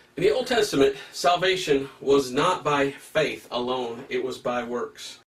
In the Old Testament, salvation was not by faith alone, it was by works.